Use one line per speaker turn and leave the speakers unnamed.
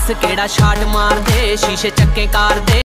दस केड़ा शाट मार दे शीशे चक्के कार दे।